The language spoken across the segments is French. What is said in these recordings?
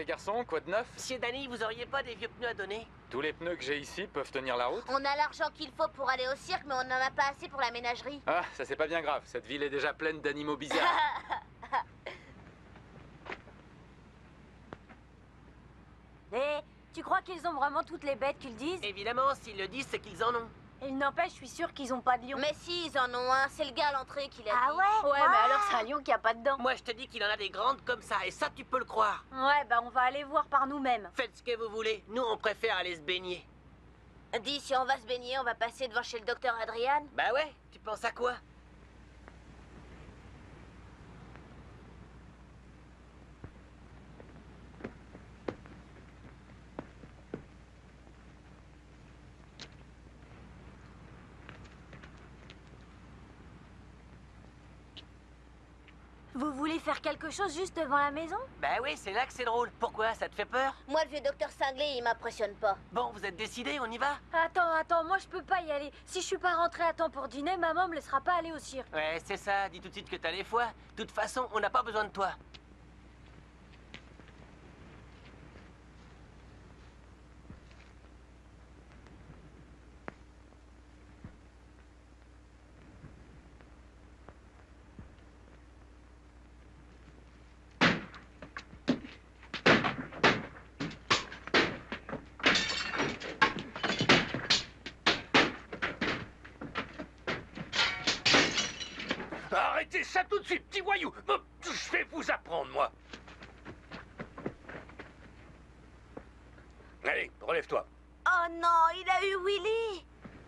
les garçons, quoi de neuf? Monsieur Danny, vous auriez pas des vieux pneus à donner? Tous les pneus que j'ai ici peuvent tenir la route? On a l'argent qu'il faut pour aller au cirque, mais on n'en a pas assez pour la ménagerie. Ah, ça c'est pas bien grave, cette ville est déjà pleine d'animaux bizarres. Eh, tu crois qu'ils ont vraiment toutes les bêtes qu'ils disent? Évidemment, s'ils le disent, c'est qu'ils en ont. Il n'empêche, je suis sûre qu'ils ont pas de lion. Mais si, ils en ont un, c'est le gars à l'entrée qui l'a dit. Ah ouais? Ouais, mais alors c'est un lion qui a pas dedans. Moi, je te dis qu'il en a des grandes comme ça, et ça, tu peux le croire. Ouais, bah on va aller voir par nous-mêmes. Faites ce que vous voulez. Nous, on préfère aller se baigner. Dis, si on va se baigner, on va passer devant chez le docteur Adrian. Bah ouais, tu penses à quoi? Vous voulez faire quelque chose juste devant la maison? Bah oui, c'est là que c'est drôle. Pourquoi? Ça te fait peur? Moi, le vieux docteur cinglé, il m'impressionne pas. Bon, vous êtes décidés, on y va? Attends, moi je peux pas y aller. Si je suis pas rentrée à temps pour dîner, maman me laissera pas aller au cirque. Ouais, c'est ça. Dis tout de suite que t'as les foies. De toute façon, on n'a pas besoin de toi. Arrêtez ça tout de suite, petit voyou! Je vais vous apprendre, moi! Allez, relève-toi. Oh non, il a eu Willy.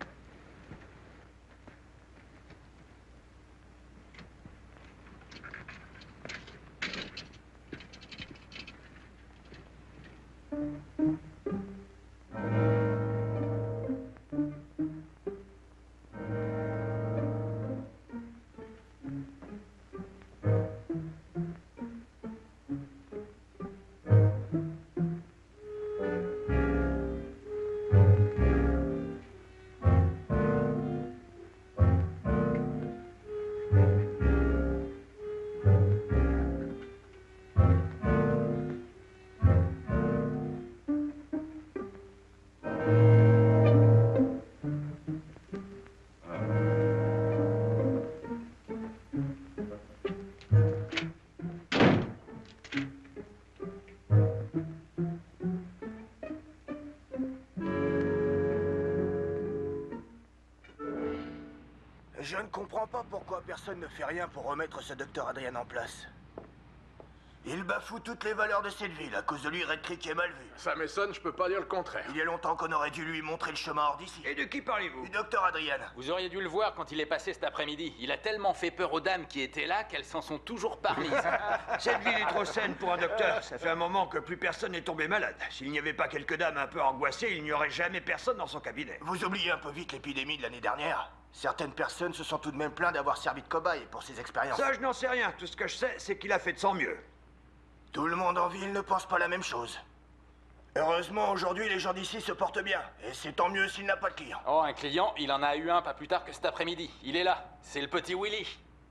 Je ne comprends pas pourquoi personne ne fait rien pour remettre ce docteur Adrian en place. Il bafoue toutes les valeurs de cette ville. À cause de lui, Red Creek est mal vu. Ça m'étonne, je peux pas dire le contraire. Il y a longtemps qu'on aurait dû lui montrer le chemin hors d'ici. Et de qui parlez-vous? Du docteur Adrian. Vous auriez dû le voir quand il est passé cet après-midi. Il a tellement fait peur aux dames qui étaient là qu'elles s'en sont toujours parmises. Cette ville est trop saine pour un docteur. Ça fait un moment que plus personne n'est tombé malade. S'il n'y avait pas quelques dames un peu angoissées, il n'y aurait jamais personne dans son cabinet. Vous oubliez un peu vite l'épidémie de l'année dernière. Certaines personnes se sont tout de même plaintes d'avoir servi de cobaye pour ces expériences. Ça, je n'en sais rien. Tout ce que je sais, c'est qu'il a fait de son mieux. Tout le monde en ville ne pense pas la même chose. Heureusement, aujourd'hui, les gens d'ici se portent bien. Et c'est tant mieux s'il n'a pas de clients. Oh, un client, il en a eu un pas plus tard que cet après-midi. Il est là, c'est le petit Willy.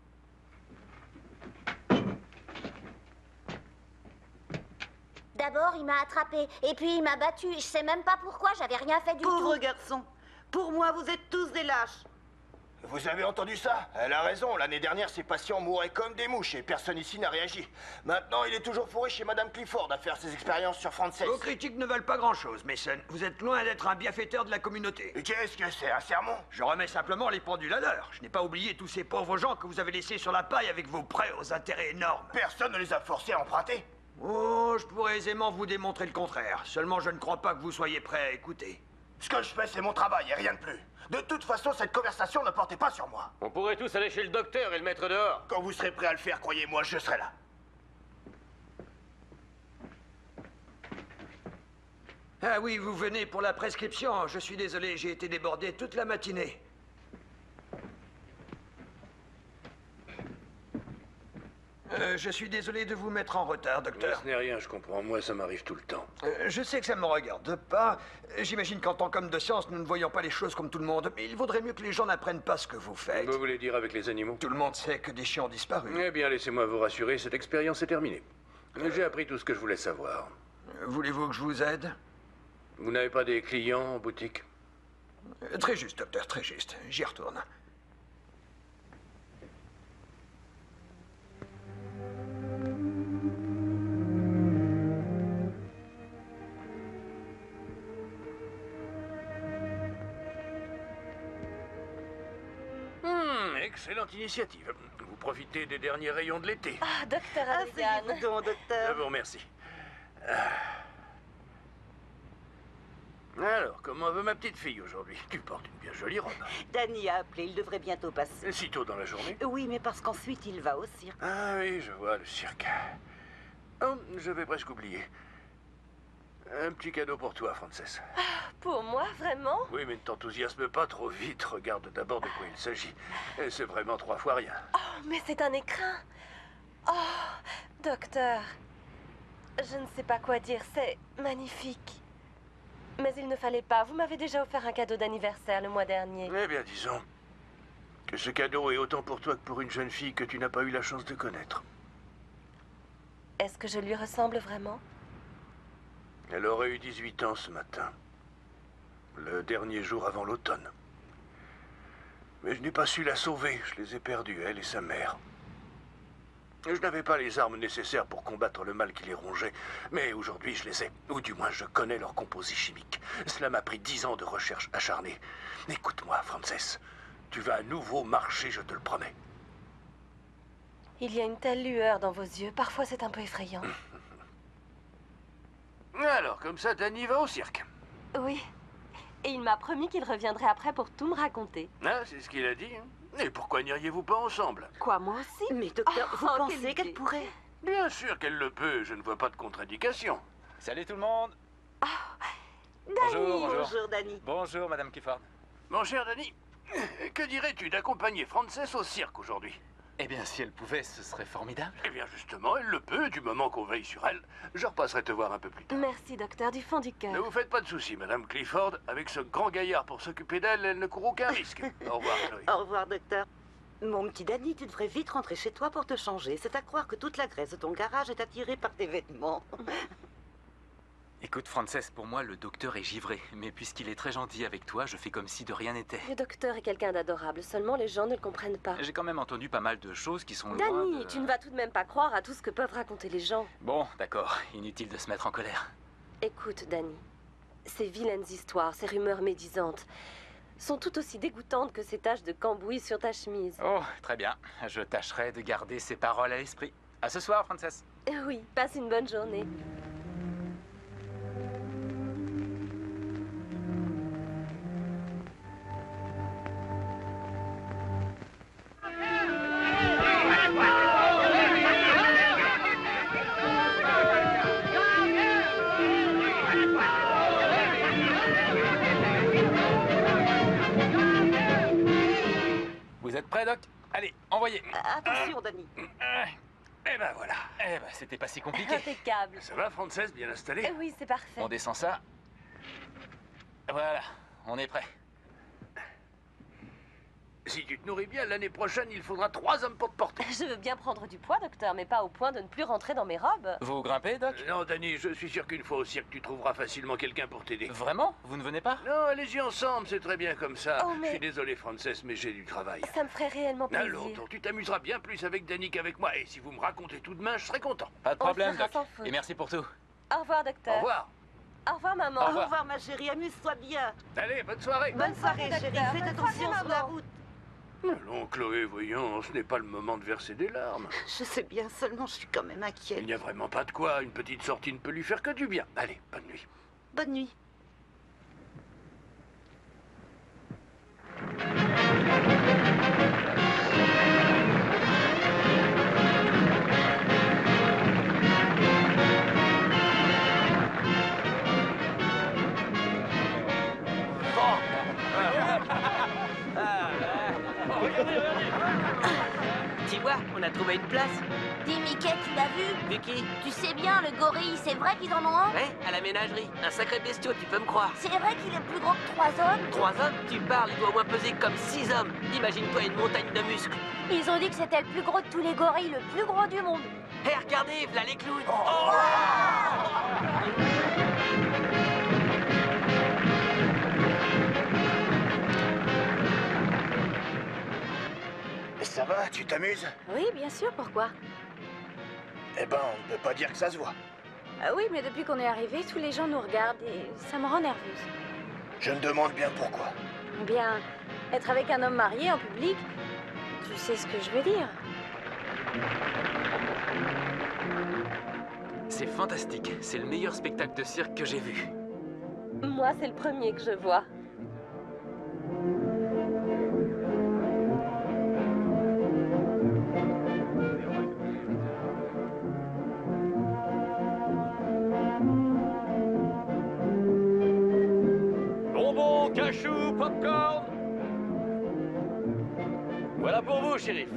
D'abord, il m'a attrapé, et puis il m'a battu. Je sais même pas pourquoi, j'avais rien fait du Pauvre tout. garçon. Pour moi, vous êtes tous des lâches. Vous avez entendu ça? Elle a raison. L'année dernière, ses patients mouraient comme des mouches et personne ici n'a réagi. Maintenant, il est toujours fourré chez Madame Clifford à faire ses expériences sur Frances. Vos critiques ne valent pas grand-chose, Mason. Vous êtes loin d'être un bienfaiteur de la communauté. Et qu'est-ce que c'est, un sermon? Je remets simplement les pendules à l'heure. Je n'ai pas oublié tous ces pauvres gens que vous avez laissés sur la paille avec vos prêts aux intérêts énormes. Personne ne les a forcés à emprunter. Oh, je pourrais aisément vous démontrer le contraire. Seulement, je ne crois pas que vous soyez prêt à écouter. Ce que je fais, c'est mon travail et rien de plus. De toute façon, cette conversation ne portait pas sur moi. On pourrait tous aller chez le docteur et le mettre dehors. Quand vous serez prêt à le faire, croyez-moi, je serai là. Ah oui, vous venez pour la prescription. Je suis désolé, j'ai été débordé toute la matinée. Je suis désolé de vous mettre en retard, docteur. Ce n'est rien, je comprends. Moi, ça m'arrive tout le temps. Je sais que ça me regarde pas. J'imagine qu'en tant qu'homme de science, nous ne voyons pas les choses comme tout le monde. Mais il vaudrait mieux que les gens n'apprennent pas ce que vous faites. Vous voulez dire avec les animaux? Tout le monde sait que des chiens ont disparu. Eh bien, laissez-moi vous rassurer, cette expérience est terminée. J'ai appris tout ce que je voulais savoir. Voulez-vous que je vous aide? Vous n'avez pas des clients en boutique? Très juste, docteur, très juste. J'y retourne. Excellente initiative. Vous profitez des derniers rayons de l'été. Ah, docteur Asseyez-vous Hannigan. donc, Je docteur. vous remercie. Alors, comment va ma petite fille aujourd'hui? Tu portes une bien jolie robe. Danny a appelé, il devrait bientôt passer. Si tôt dans la journée? Oui, mais parce qu'ensuite il va au cirque. Ah oui, je vois, le cirque. Oh, j'avais presque oublié. Un petit cadeau pour toi, Frances. Pour moi, vraiment? Oui, mais ne t'enthousiasme pas trop vite. Regarde d'abord de quoi il s'agit. Et c'est vraiment 3 fois rien. Oh, mais c'est un écrin. Oh, docteur. Je ne sais pas quoi dire, c'est magnifique. Mais il ne fallait pas. Vous m'avez déjà offert un cadeau d'anniversaire le mois dernier. Eh bien, disons que ce cadeau est autant pour toi que pour une jeune fille que tu n'as pas eu la chance de connaître. Est-ce que je lui ressemble vraiment? Elle aurait eu 18 ans ce matin. Le dernier jour avant l'automne. Mais je n'ai pas su la sauver. Je les ai perdues, elle et sa mère. Je n'avais pas les armes nécessaires pour combattre le mal qui les rongeait. Mais aujourd'hui, je les ai. Ou du moins, je connais leur composé chimique. Cela m'a pris 10 ans de recherche acharnée. Écoute-moi, Frances. Tu vas à nouveau marcher, je te le promets. Il y a une telle lueur dans vos yeux. Parfois, c'est un peu effrayant. Alors, comme ça, Danny va au cirque. Oui. Et il m'a promis qu'il reviendrait après pour tout me raconter. Ah, c'est ce qu'il a dit. Et pourquoi n'iriez-vous pas ensemble? Quoi, moi aussi? Mais docteur, vous Oh, pensez quelle qu'elle idée. pourrait? Bien sûr qu'elle le peut. Je ne vois pas de contre-indication. Salut tout le monde. Danny, Bonjour. bonjour Danny. Bonjour, Madame Clifford. Mon cher Danny, que dirais-tu d'accompagner Frances au cirque aujourd'hui? Eh bien, si elle pouvait, ce serait formidable. Eh bien, justement, elle le peut, du moment qu'on veille sur elle. Je repasserai te voir un peu plus tard. Merci, docteur, du fond du Ne cœur. vous faites pas de soucis, Madame Clifford. Avec ce grand gaillard pour s'occuper d'elle, elle ne court aucun risque. Au revoir, Chloé. Au revoir, docteur. Mon petit Danny, tu devrais vite rentrer chez toi pour te changer. C'est à croire que toute la graisse de ton garage est attirée par tes vêtements. Écoute, Frances, pour moi, le docteur est givré. Mais puisqu'il est très gentil avec toi, je fais comme si de rien n'était. Le docteur est quelqu'un d'adorable, seulement les gens ne le comprennent pas. J'ai quand même entendu pas mal de choses qui sont loin Danny, de... tu ne vas tout de même pas croire à tout ce que peuvent raconter les gens. Bon, d'accord. Inutile de se mettre en colère. Écoute, Danny, ces vilaines histoires, ces rumeurs médisantes, sont tout aussi dégoûtantes que ces taches de cambouis sur ta chemise. Oh, très bien. Je tâcherai de garder ces paroles à l'esprit. À ce soir, Frances. Oui, passe une bonne journée. Vous êtes prêts, Doc? Allez, envoyez. Attention, Danny. Eh ben voilà. Eh ben, c'était pas si compliqué. Impeccable. Ça va, Frances, bien installée? Oui, c'est parfait. On descend ça. Voilà, on est prêt. Si tu te nourris bien, l'année prochaine, il faudra 3 hommes pour te porter. Je veux bien prendre du poids, docteur, mais pas au point de ne plus rentrer dans mes robes. Vous grimpez, Doc? Non, Danny, je suis sûr qu'une fois au cirque, tu trouveras facilement quelqu'un pour t'aider. Vraiment? Vous ne venez pas? Non, allez-y ensemble, c'est très bien comme ça. Oh, mais- Je suis désolé, Frances, mais j'ai du travail. Ça me ferait réellement plaisir. Alors, donc, tu t'amuseras bien plus avec Danny qu'avec moi. Et si vous me racontez tout demain, je serai content. Pas de On problème, fera Doc. sans faute. Et merci pour tout. Au revoir, docteur. Au revoir. Au revoir, maman. Au Au revoir. revoir, ma chérie. Amuse-toi bien. Allez, bonne soirée. Bonne soirée, soirée, chérie. docteur. Faites Bonne attention soirée, sur la maman. route. Allons, Chloé, voyons, ce n'est pas le moment de verser des larmes. Je sais bien, seulement je suis quand même Il inquiète. n'y a vraiment pas de quoi. Une petite sortie ne peut lui faire que du bien. Allez, bonne nuit. Bonne nuit. Tu vois, on a trouvé une place. Dis, Mickey, tu l'as vu? Vu qui? Tu sais bien, le gorille, c'est vrai qu'ils en ont un? Ouais, à la ménagerie. Un sacré bestiau, tu peux me croire. C'est vrai qu'il est plus gros que 3 hommes? 3 hommes, tu parles, il doit au moins peser comme 6 hommes. Imagine-toi une montagne de muscles. Ils ont dit que c'était le plus gros de tous les gorilles, le plus gros du monde. Hé, regardez, voilà les clowns. Ça va, tu t'amuses? Oui, bien sûr, pourquoi? Eh ben, on ne peut pas dire que ça se voit. Ah oui, mais depuis qu'on est arrivé, tous les gens nous regardent et ça me rend nerveuse. Je me demande bien pourquoi. Eh bien, être avec un homme marié en public, tu sais ce que je veux dire. C'est fantastique. C'est le meilleur spectacle de cirque que j'ai vu. Moi, c'est le premier que je vois. Bonbons, cachou, popcorn. Voilà pour vous, shérif.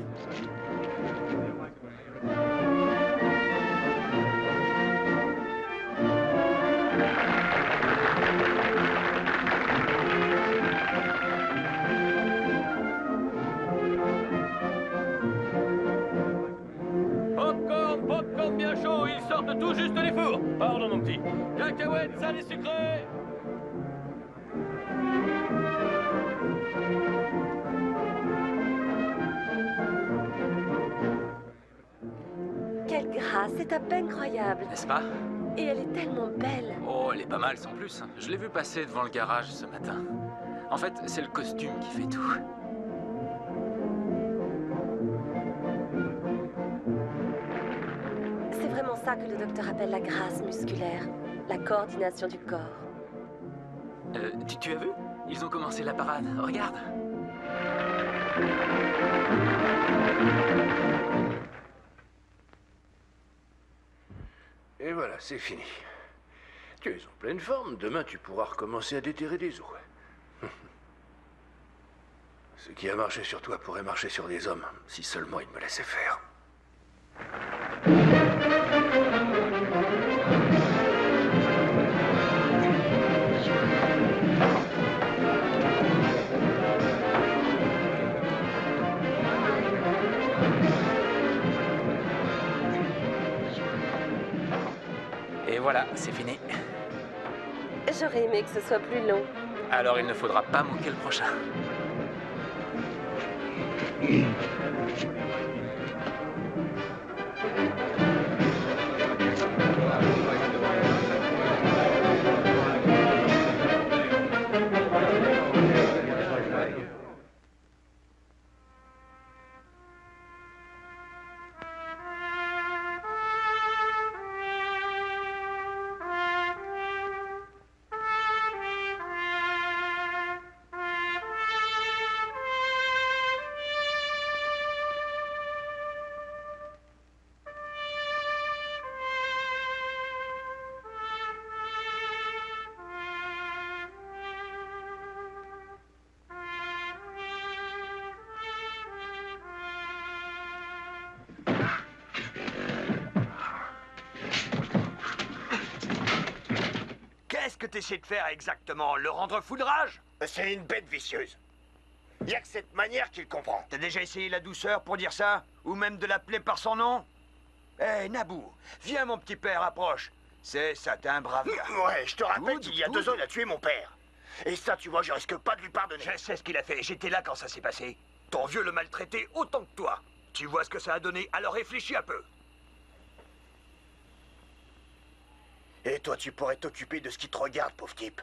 Popcorn, popcorn bien chaud, ils sortent tout juste des fours. Pardon, mon petit. Cacahuètes, salées sucrées. Quelle grâce, c'est à peine croyable. N'est-ce pas? Et elle est tellement belle. Oh, elle est pas mal sans plus. Je l'ai vue passer devant le garage ce matin. En fait, c'est le costume qui fait tout. C'est vraiment ça que le docteur appelle la grâce musculaire, la coordination du corps. Tu as vu? Ils ont commencé la parade. Regarde. Et voilà, c'est fini. Tu es en pleine forme. Demain, tu pourras recommencer à déterrer des os. Ce qui a marché sur toi pourrait marcher sur des hommes, si seulement ils me laissaient faire. Et voilà, c'est fini. J'aurais aimé que ce soit plus long. Alors il ne faudra pas manquer le prochain. Qu'est-ce que t'essaies de faire exactement? Le rendre fou de rage? C'est une bête vicieuse. Y a que cette manière qu'il comprend. T'as déjà essayé la douceur pour dire ça? Ou même de l'appeler par son nom? Eh, Naboo, viens mon petit père, approche. C'est ça, t'es un brave gars. Ouais, je te rappelle qu'il y a 2 ans, il a tué mon père. Et ça, tu vois, je risque pas de lui pardonner. Je sais ce qu'il a fait, j'étais là quand ça s'est passé. Ton vieux le maltraitait autant que toi. Tu vois ce que ça a donné, alors réfléchis un peu. Et toi, tu pourrais t'occuper de ce qui te regarde, pauvre type.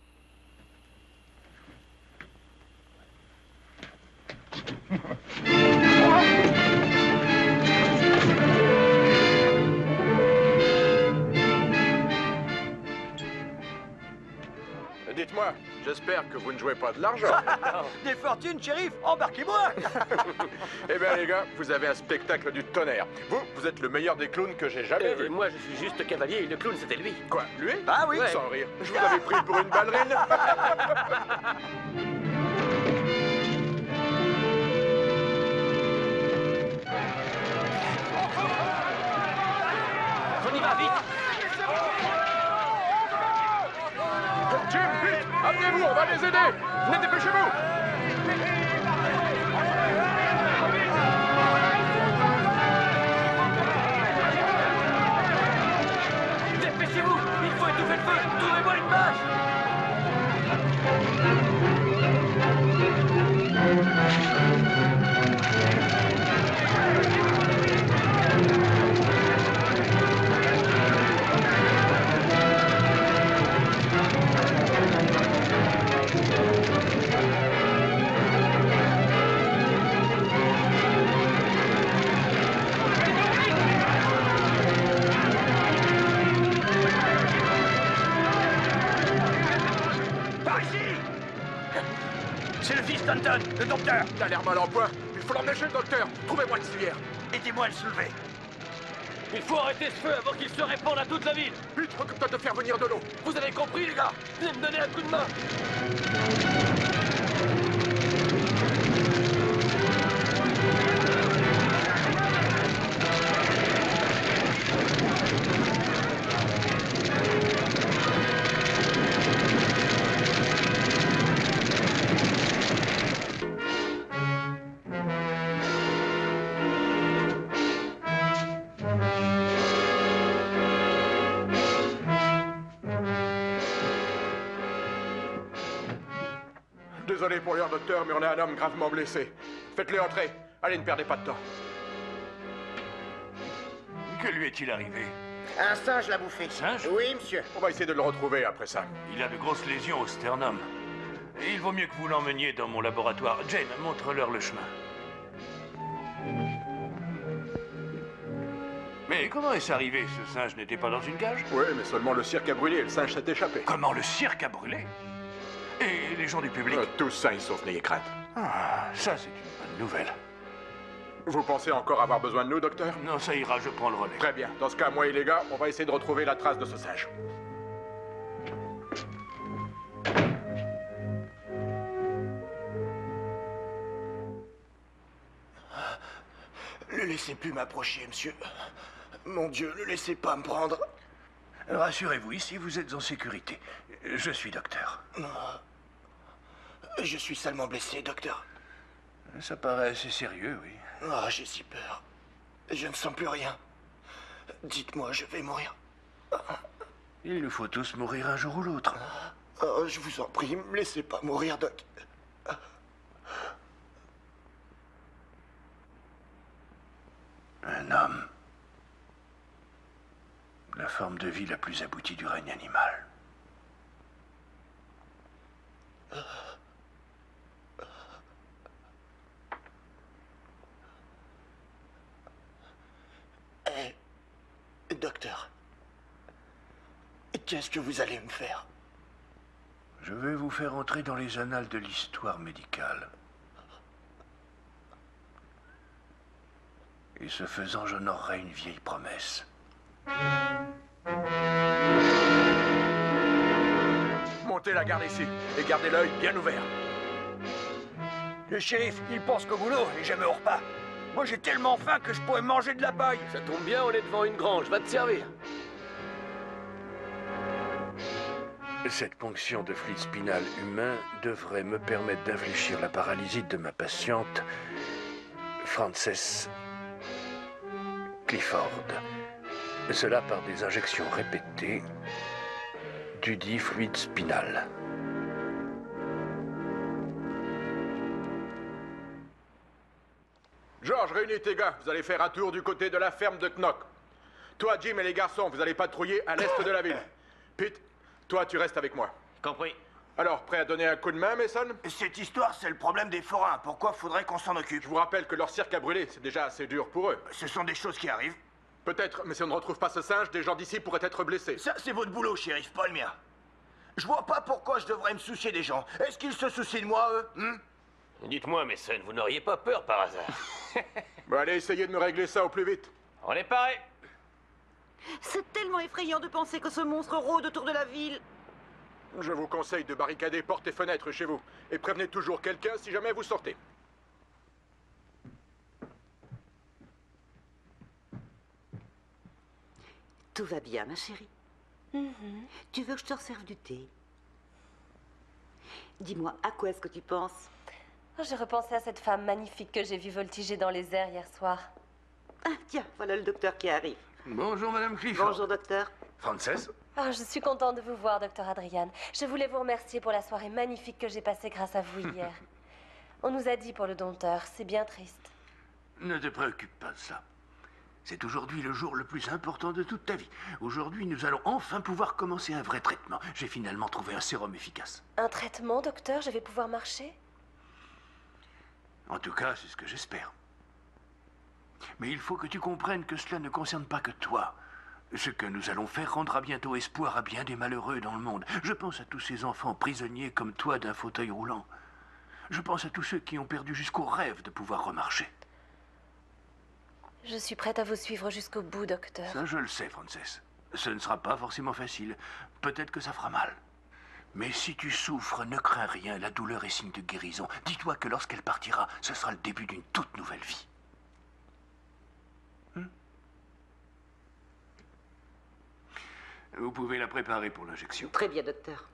Dites-moi, j'espère que vous ne jouez pas de l'argent. Des fortunes, shérif, embarquez-moi. Eh bien les gars, vous avez un spectacle du tonnerre. Vous êtes le meilleur des clowns que j'ai jamais vu. Moi, je suis juste cavalier et le clown, c'était lui. Quoi, lui? Ah oui. Sans rire. Je vous avais pris pour une ballerine. On y va, vite. Jim, vite, amenez-vous, on va les aider. Venez, dépêchez-vous. Par ici! C'est le fils d'Anton, le docteur. Il a l'air mal en point. Il faut l'emmener chez le docteur. Trouvez-moi une civière. Aidez-moi à le soulever. Il faut arrêter ce feu avant qu'il se répande à toute la ville. Vite, occupe-toi de faire venir de l'eau. Vous avez compris, les gars? Venez me donner un coup de main. Désolé pour l'heure, docteur, mais on a un homme gravement blessé. Faites-le entrer. Allez, ne perdez pas de temps. Que lui est-il arrivé? Un singe l'a bouffé. Singe? Oui, monsieur. On va essayer de le retrouver après ça. Il a de grosses lésions au sternum. Et il vaut mieux que vous l'emmeniez dans mon laboratoire. Jane, montre-leur le chemin. Mais comment est-ce arrivé? Ce singe n'était pas dans une cage? Oui, mais seulement le cirque a brûlé et le singe s'est échappé. Comment le cirque a brûlé? Et les gens du public? Tous sains sauf n'ayez crainte. Ah, ça c'est une bonne nouvelle. Vous pensez encore avoir besoin de nous, docteur? Non, ça ira, je prends le relais. Très bien. Dans ce cas, moi et les gars, on va essayer de retrouver la trace de ce singe. Ne laissez plus m'approcher, monsieur. Mon Dieu, ne laissez pas me prendre. Rassurez-vous, ici vous êtes en sécurité. Je suis docteur. Je suis seulement blessé, docteur. Ça paraît assez sérieux, oui. Ah, j'ai si peur. Je ne sens plus rien. Dites-moi, je vais mourir. Il nous faut tous mourir un jour ou l'autre. Oh, je vous en prie, me laissez pas mourir, doc. Un homme. La forme de vie la plus aboutie du règne animal. Docteur, qu'est-ce que vous allez me faire? Je vais vous faire entrer dans les annales de l'histoire médicale. Et ce faisant, j'honorerai une vieille promesse. Montez la garde ici et gardez l'œil bien ouvert. Le shérif, il pense qu'au boulot et jamais au repas. Moi, j'ai tellement faim que je pourrais manger de la paille. Ça tombe bien, on est devant une grange. Va te servir. Cette ponction de fluide spinal humain devrait me permettre d'infléchir la paralysie de ma patiente, Frances Clifford. Cela par des injections répétées du dit fluide spinal. George, réunis tes gars. Vous allez faire un tour du côté de la ferme de Knock. Toi, Jim et les garçons, vous allez patrouiller à l'est de la ville. Pete, toi, tu restes avec moi. Compris. Alors, prêt à donner un coup de main, Mason? Cette histoire, c'est le problème des forains. Pourquoi faudrait qu'on s'en occupe? Je vous rappelle que leur cirque a brûlé. C'est déjà assez dur pour eux. Ce sont des choses qui arrivent. Peut-être, mais si on ne retrouve pas ce singe, des gens d'ici pourraient être blessés. Ça, c'est votre boulot, shérif, pas le mien. Je vois pas pourquoi je devrais me soucier des gens. Est-ce qu'ils se soucient de moi, eux? Dites-moi, Mason, vous n'auriez pas peur par hasard? Bon, allez, essayez de me régler ça au plus vite. On est paré. C'est tellement effrayant de penser que ce monstre rôde autour de la ville. Je vous conseille de barricader portes et fenêtres chez vous. Et prévenez toujours quelqu'un si jamais vous sortez. Tout va bien, ma chérie. Tu veux que je te resserve du thé? Dis-moi, à quoi est-ce que tu penses? Oh, j'ai repensé à cette femme magnifique que j'ai vue voltiger dans les airs hier soir. Ah, tiens, voilà le docteur qui arrive. Bonjour, Madame Clifford. Bonjour, docteur. Frances? Oh, je suis contente de vous voir, docteur Adrian. Je voulais vous remercier pour la soirée magnifique que j'ai passée grâce à vous hier. On nous a dit pour le dompteur, c'est bien triste. Ne te préoccupe pas de ça. C'est aujourd'hui le jour le plus important de toute ta vie. Aujourd'hui, nous allons enfin pouvoir commencer un vrai traitement. J'ai finalement trouvé un sérum efficace. Un traitement, docteur? Je vais pouvoir marcher? En tout cas, c'est ce que j'espère. Mais il faut que tu comprennes que cela ne concerne pas que toi. Ce que nous allons faire rendra bientôt espoir à bien des malheureux dans le monde. Je pense à tous ces enfants prisonniers comme toi d'un fauteuil roulant. Je pense à tous ceux qui ont perdu jusqu'au rêve de pouvoir remarcher. Je suis prête à vous suivre jusqu'au bout, docteur. Ça, je le sais, Frances. Ce ne sera pas forcément facile. Peut-être que ça fera mal. Mais si tu souffres, ne crains rien. La douleur est signe de guérison. Dis-toi que lorsqu'elle partira, ce sera le début d'une toute nouvelle vie. Vous pouvez la préparer pour l'injection. Très bien, docteur.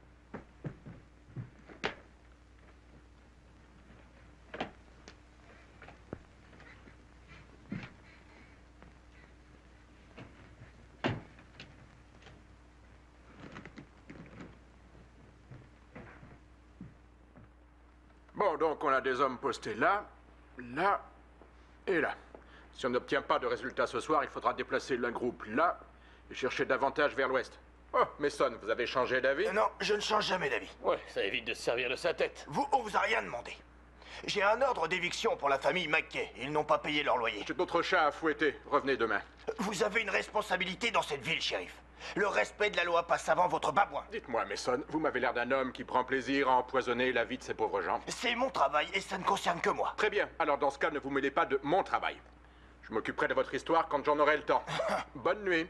Bon, donc on a des hommes postés là, là et là. Si on n'obtient pas de résultats ce soir, il faudra déplacer le groupe là et chercher davantage vers l'ouest. Oh, Mason, vous avez changé d'avis? Non, je ne change jamais d'avis. Ouais, ça évite de se servir de sa tête. Vous, on vous a rien demandé. J'ai un ordre d'éviction pour la famille McKay. Ils n'ont pas payé leur loyer. J'ai d'autres chats à fouetter. Revenez demain. Vous avez une responsabilité dans cette ville, shérif. Le respect de la loi passe avant votre babouin. Dites-moi, Mason, vous m'avez l'air d'un homme qui prend plaisir à empoisonner la vie de ces pauvres gens. C'est mon travail et ça ne concerne que moi. Très bien. Alors dans ce cas, ne vous mêlez pas de mon travail. Je m'occuperai de votre histoire quand j'en aurai le temps. Bonne nuit.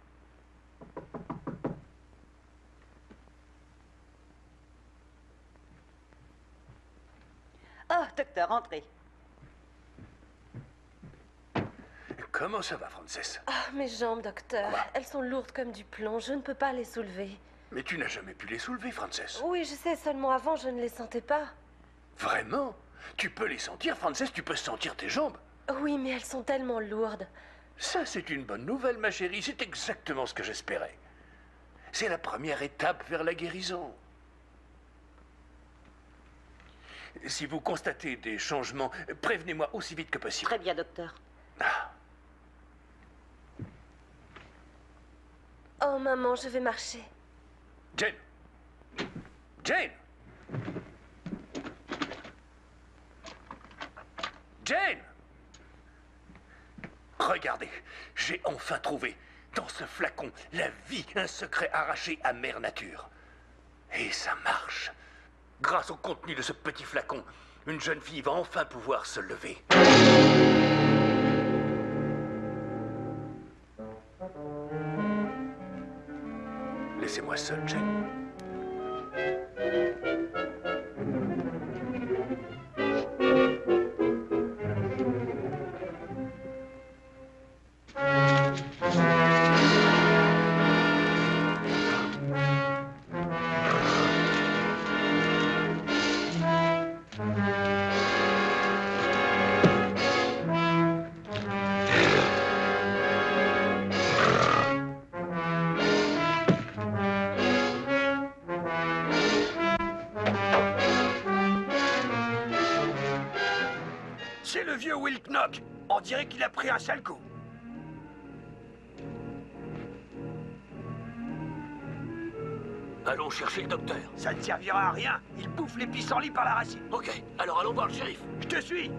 Oh, docteur, entrez. Comment ça va, Frances? Ah, mes jambes, docteur. Elles sont lourdes comme du plomb. Je ne peux pas les soulever. Mais tu n'as jamais pu les soulever, Frances. Oui, je sais. Seulement avant, je ne les sentais pas. Vraiment? Tu peux les sentir, Frances? Tu peux sentir tes jambes? Oui, mais elles sont tellement lourdes. Ça, c'est une bonne nouvelle, ma chérie. C'est exactement ce que j'espérais. C'est la première étape vers la guérison. Si vous constatez des changements, prévenez-moi aussi vite que possible. Très bien, docteur. Ah. Oh, maman, je vais marcher. Jane! Jane! Jane! Regardez, j'ai enfin trouvé, dans ce flacon, la vie, un secret arraché à Mère Nature. Et ça marche. Grâce au contenu de ce petit flacon, une jeune fille va enfin pouvoir se lever. Laissez-moi seul, Jane. C'est le vieux Will Knock. On dirait qu'il a pris un sale coup. Allons chercher le docteur. Ça ne servira à rien. Il bouffe les pissenlits par la racine. Ok, alors allons voir le shérif. Je te suis.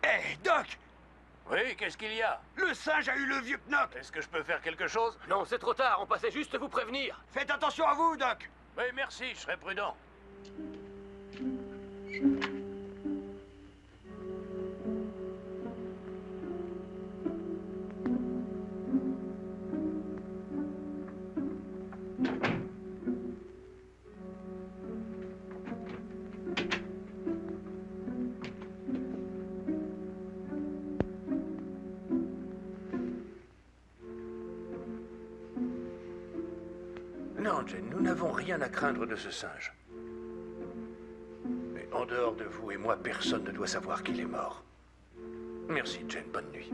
Hé, Doc! Oui, qu'est-ce qu'il y a? Le singe a eu le vieux Knock! Est-ce que je peux faire quelque chose? Non, c'est trop tard, on passait juste vous prévenir. Faites attention à vous, Doc! Oui, merci, je serai prudent. Non, Jane, nous n'avons rien à craindre de ce singe. Mais en dehors de vous et moi, personne ne doit savoir qu'il est mort. Merci, Jane. Bonne nuit.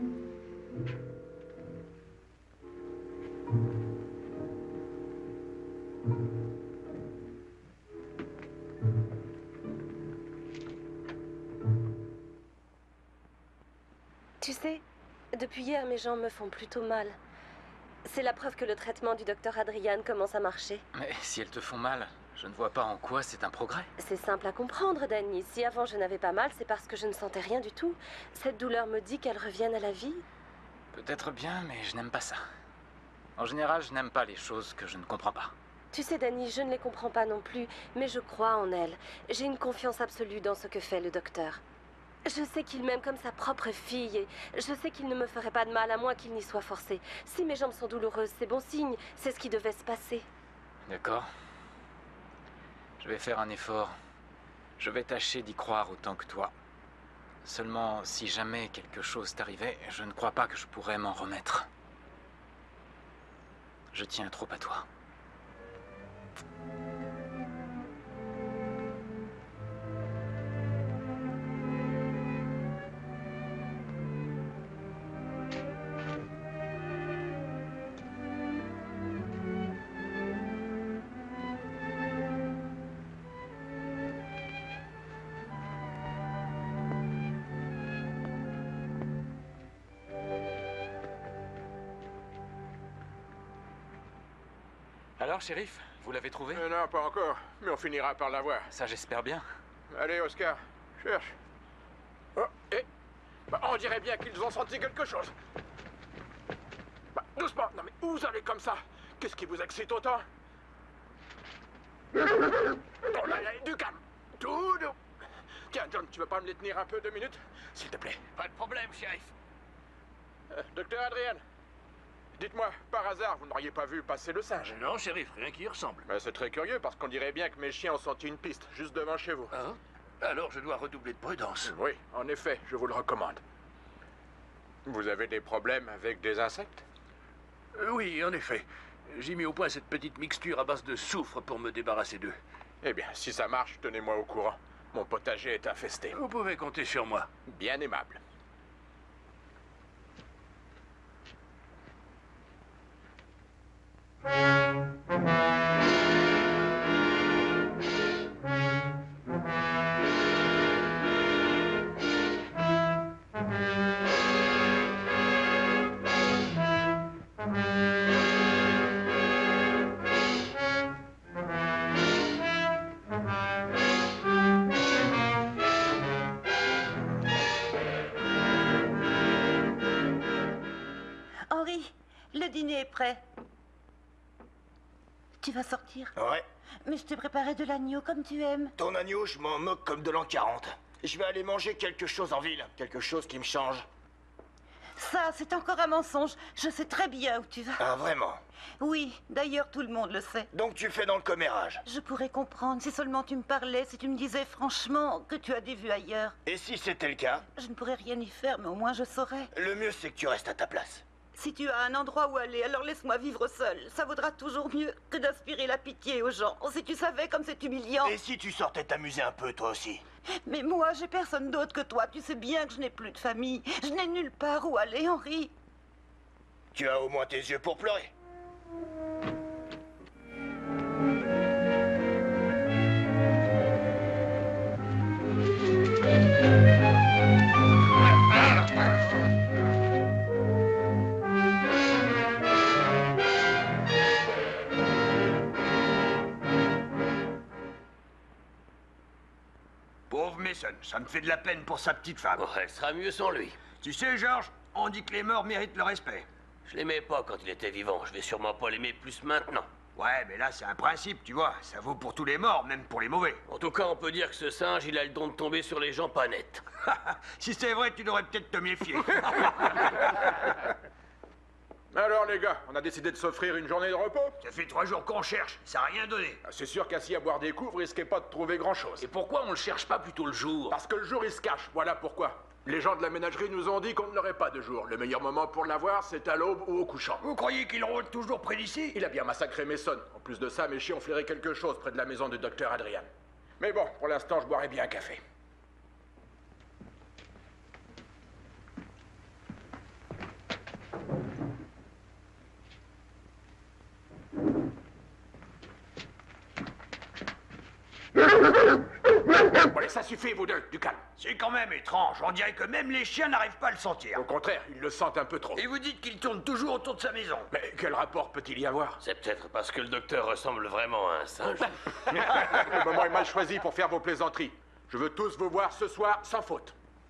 Tu sais, depuis hier, mes jambes me font plutôt mal. C'est la preuve que le traitement du docteur Adrian commence à marcher. Mais si elles te font mal, je ne vois pas en quoi c'est un progrès. C'est simple à comprendre, Danny. Si avant je n'avais pas mal, c'est parce que je ne sentais rien du tout. Cette douleur me dit qu'elle revienne à la vie. Peut-être bien, mais je n'aime pas ça. En général, je n'aime pas les choses que je ne comprends pas. Tu sais, Danny, je ne les comprends pas non plus, mais je crois en elle. J'ai une confiance absolue dans ce que fait le docteur. Je sais qu'il m'aime comme sa propre fille et je sais qu'il ne me ferait pas de mal à moins qu'il n'y soit forcé. Si mes jambes sont douloureuses, c'est bon signe. C'est ce qui devait se passer. D'accord. Je vais faire un effort. Je vais tâcher d'y croire autant que toi. Seulement, si jamais quelque chose t'arrivait, je ne crois pas que je pourrais m'en remettre. Je tiens trop à toi. Alors, shérif, vous l'avez trouvé? Non, pas encore, mais on finira par l'avoir. Ça, j'espère bien. Allez, Oscar, cherche. Oh, bah, on dirait bien qu'ils ont senti quelque chose. Bah, doucement, non mais où vous allez comme ça? Qu'est-ce qui vous excite autant? Oh là là, du calme, tout doux. Tiens, John, tu veux pas me les tenir un peu 2 minutes? S'il te plaît. Pas de problème, shérif. Docteur Adrian, dites-moi, par hasard, vous n'auriez pas vu passer le singe? Non, shérif, rien qui y ressemble. Mais c'est très curieux, parce qu'on dirait bien que mes chiens ont senti une piste, juste devant chez vous. Hein? Alors je dois redoubler de prudence. Oui, en effet, je vous le recommande. Vous avez des problèmes avec des insectes? Oui, en effet. J'ai mis au point cette petite mixture à base de soufre pour me débarrasser d'eux. Eh bien, si ça marche, tenez-moi au courant. Mon potager est infesté. Vous pouvez compter sur moi. Bien aimable. Henri, le dîner est prêt. Tu vas sortir? Ouais. Mais je t'ai préparé de l'agneau comme tu aimes. Ton agneau, je m'en moque comme de l'an 40. Je vais aller manger quelque chose en ville. Quelque chose qui me change. Ça, c'est encore un mensonge. Je sais très bien où tu vas. Ah, vraiment? Oui, d'ailleurs, tout le monde le sait. Donc tu fais dans le commérage? Je pourrais comprendre si seulement tu me parlais, si tu me disais franchement que tu as des vues ailleurs. Et si c'était le cas? Je ne pourrais rien y faire, mais au moins je saurais. Le mieux, c'est que tu restes à ta place. Si tu as un endroit où aller, alors laisse-moi vivre seul. Ça vaudra toujours mieux que d'inspirer la pitié aux gens. Si tu savais comme c'est humiliant. Et si tu sortais t'amuser un peu, toi aussi? Mais moi, j'ai personne d'autre que toi. Tu sais bien que je n'ai plus de famille. Je n'ai nulle part où aller, Henri. Tu as au moins tes yeux pour pleurer. Pauvre Mason, ça me fait de la peine pour sa petite femme. Oh, elle sera mieux sans lui. Tu sais, Georges, on dit que les morts méritent le respect. Je l'aimais pas quand il était vivant. Je vais sûrement pas l'aimer plus maintenant. Ouais, mais là, c'est un principe, tu vois. Ça vaut pour tous les morts, même pour les mauvais. En tout cas, on peut dire que ce singe, il a le don de tomber sur les gens pas nets. Si c'est vrai, tu devrais peut-être te méfier. Alors les gars, on a décidé de s'offrir une journée de repos. Ça fait 3 jours qu'on cherche, ça n'a rien donné. Ah, c'est sûr qu'assis à boire des coups, vous risquez pas de trouver grand-chose. Et pourquoi on le cherche pas plutôt le jour? Parce que le jour, il se cache, voilà pourquoi. Les gens de la ménagerie nous ont dit qu'on ne l'aurait pas de jour. Le meilleur moment pour l'avoir, c'est à l'aube ou au couchant. Vous croyez qu'il rôde toujours près d'ici? Il a bien massacré Mason. En plus de ça, mes chiens ont flairé quelque chose près de la maison du docteur Adrian. Mais bon, pour l'instant, je boirais bien un café. Bon, allez, ça suffit, vous deux, du calme. C'est quand même étrange, on dirait que même les chiens n'arrivent pas à le sentir. Au contraire, ils le sentent un peu trop. Et vous dites qu'il tourne toujours autour de sa maison. Mais quel rapport peut-il y avoir? C'est peut-être parce que le docteur ressemble vraiment à un singe. Le moment est mal choisi pour faire vos plaisanteries. Je veux tous vous voir ce soir sans faute.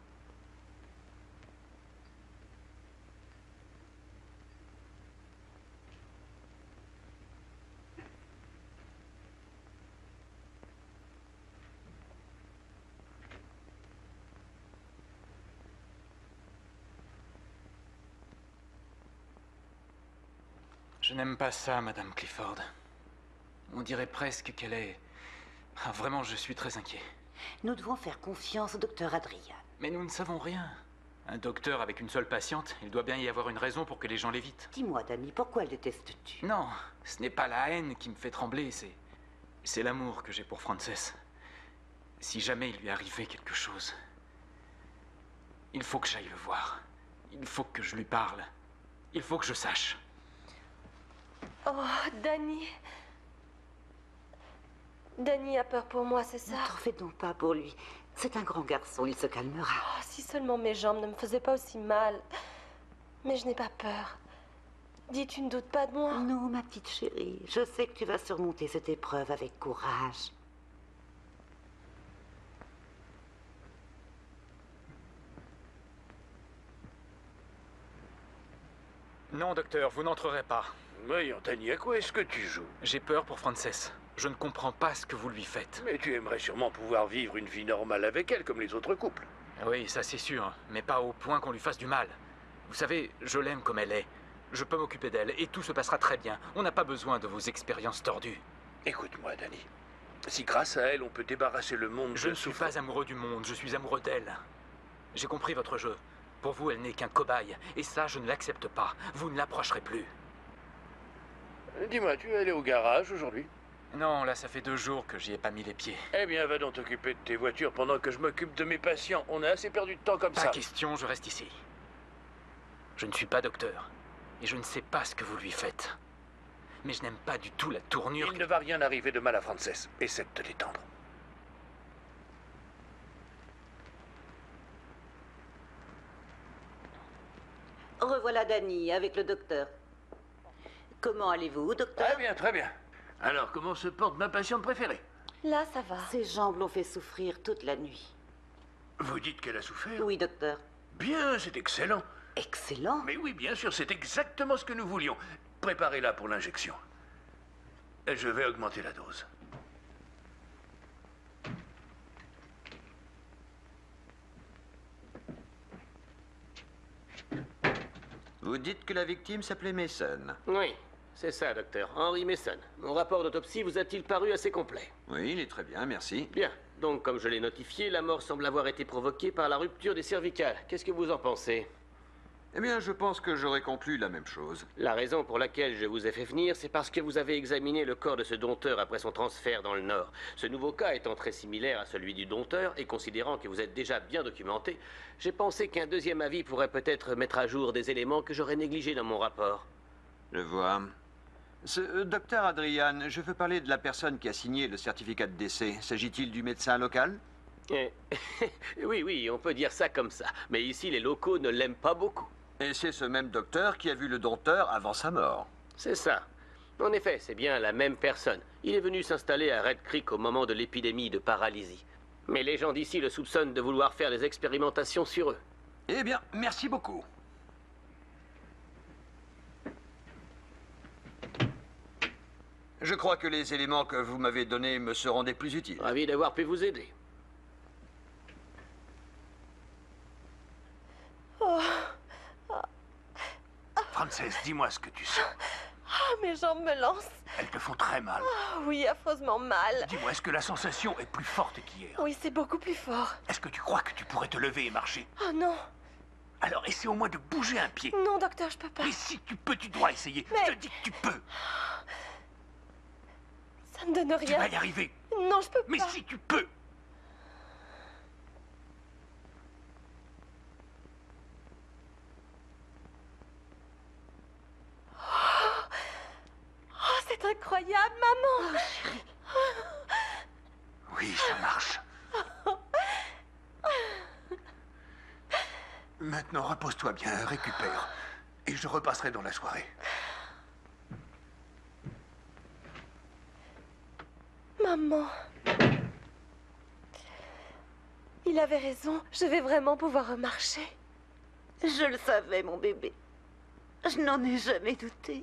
Je n'aime pas ça, Madame Clifford. On dirait presque qu'elle est... Ah, vraiment, je suis très inquiet. Nous devons faire confiance au docteur Adrian. Mais nous ne savons rien. Un docteur avec une seule patiente, il doit bien y avoir une raison pour que les gens l'évitent. Dis-moi, Danny, pourquoi le détestes-tu? Non, ce n'est pas la haine qui me fait trembler, c'est l'amour que j'ai pour Frances. Si jamais il lui arrivait quelque chose, il faut que j'aille le voir. Il faut que je lui parle. Il faut que je sache. Oh, Danny. Danny a peur pour moi, c'est ça? Ne t'en fais donc pas pour lui. C'est un grand garçon, il se calmera. Oh, si seulement mes jambes ne me faisaient pas aussi mal. Mais je n'ai pas peur. Dis, tu ne doutes pas de moi? Non, ma petite chérie. Je sais que tu vas surmonter cette épreuve avec courage. Non, docteur, vous n'entrerez pas. Voyons, Danny, à quoi est-ce que tu joues? J'ai peur pour Frances. Je ne comprends pas ce que vous lui faites. Mais tu aimerais sûrement pouvoir vivre une vie normale avec elle, comme les autres couples. Oui, ça c'est sûr, mais pas au point qu'on lui fasse du mal. Vous savez, je l'aime comme elle est. Je peux m'occuper d'elle et tout se passera très bien. On n'a pas besoin de vos expériences tordues. Écoute-moi, Danny. Si grâce à elle, on peut débarrasser le monde Je ne suis pas amoureux du monde, je suis amoureux d'elle. J'ai compris votre jeu. Pour vous, elle n'est qu'un cobaye. Et ça, je ne l'accepte pas. Vous ne l'approcherez plus. Dis-moi, tu es allé au garage aujourd'hui? Non, là, ça fait 2 jours que j'y ai pas mis les pieds. Eh bien, va donc t'occuper de tes voitures pendant que je m'occupe de mes patients. On a assez perdu de temps comme ça. Pas question, je reste ici. Je ne suis pas docteur. Et je ne sais pas ce que vous lui faites. Mais je n'aime pas du tout la tournure... Il ne va rien arriver de mal à Frances. Essaie de te détendre. Revoilà Danny avec le docteur. Comment allez-vous, docteur? Très bien, très bien. Alors, comment se porte ma patiente préférée? Là, ça va. Ses jambes l'ont fait souffrir toute la nuit. Vous dites qu'elle a souffert? Oui, docteur. Bien, c'est excellent. Excellent? Mais oui, bien sûr, c'est exactement ce que nous voulions. Préparez-la pour l'injection. Et je vais augmenter la dose. Vous dites que la victime s'appelait Mason? Oui, c'est ça, docteur. Henry Mason. Mon rapport d'autopsie vous a-t-il paru assez complet? Oui, il est très bien, merci. Bien. Donc, comme je l'ai notifié, la mort semble avoir été provoquée par la rupture des cervicales. Qu'est-ce que vous en pensez? Eh bien, je pense que j'aurais conclu la même chose. La raison pour laquelle je vous ai fait venir, c'est parce que vous avez examiné le corps de ce dompteur après son transfert dans le Nord. Ce nouveau cas étant très similaire à celui du dompteur, et considérant que vous êtes déjà bien documenté, j'ai pensé qu'un deuxième avis pourrait peut-être mettre à jour des éléments que j'aurais négligés dans mon rapport. Je vois. Ce docteur Adrian, je veux parler de la personne qui a signé le certificat de décès. S'agit-il du médecin local? Oui, on peut dire ça comme ça. Mais ici, les locaux ne l'aiment pas beaucoup. Et c'est ce même docteur qui a vu le dompteur avant sa mort. C'est ça. En effet, c'est bien la même personne. Il est venu s'installer à Red Creek au moment de l'épidémie de paralysie. Mais les gens d'ici le soupçonnent de vouloir faire des expérimentations sur eux. Eh bien, merci beaucoup. Je crois que les éléments que vous m'avez donnés me seront des plus utiles. Ravi d'avoir pu vous aider. Oh. Frances, dis-moi ce que tu sens. Ah, mes jambes me lancent. Elles te font très mal. Ah, oui, affreusement mal. Dis-moi, est-ce que la sensation est plus forte qu'hier? Oui, c'est beaucoup plus fort. Est-ce que tu crois que tu pourrais te lever et marcher? Oh non. Alors essaie au moins de bouger un pied. Non, docteur, je peux pas. Mais si tu peux, tu dois essayer. Mais... Je te dis que tu peux. Ça me donne rien. Tu vas y arriver. Non, je peux pas. Mais si tu peux. Oh, c'est incroyable, maman. Oh, chérie. Oui, ça marche. Maintenant, repose-toi bien, récupère. Et je repasserai dans la soirée. Maman. Il avait raison. Je vais vraiment pouvoir remarcher. Je le savais, mon bébé. Je n'en ai jamais douté.